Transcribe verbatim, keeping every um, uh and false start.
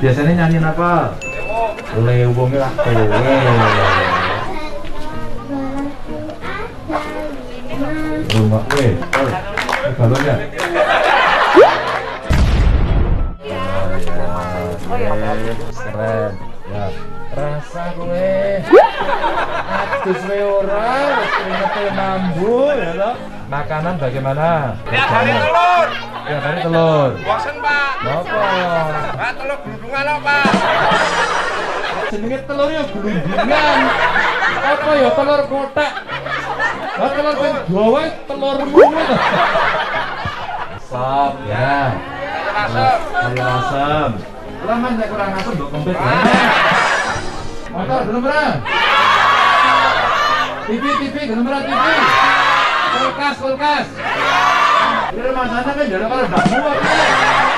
Biasanya nyanyiin apa? Lewong lah kowe. Rumah kowe. Oh, balonnya. Keren. Ya. Rasa kowe. Adus kowe ora, keringetnya mambu ya toh. Makanan bagaimana? Tiap hari telur. Tiap hari telur. Bosen, Pak. Napa? Pak, telur gelundungan lho, Pak. Jenenge telurnya gelundungan. Apa ya telur kotak? Lah telur sing Jawa telurmu ngono. Sop ya. Asem. Sayur asem. Lah man nek kurang asem mbok kempit. Motor belum pernah. T V T V belum pernah T V. Kulkas kulkas. Ini rumah sana kan jalan kalau mbakmu apa?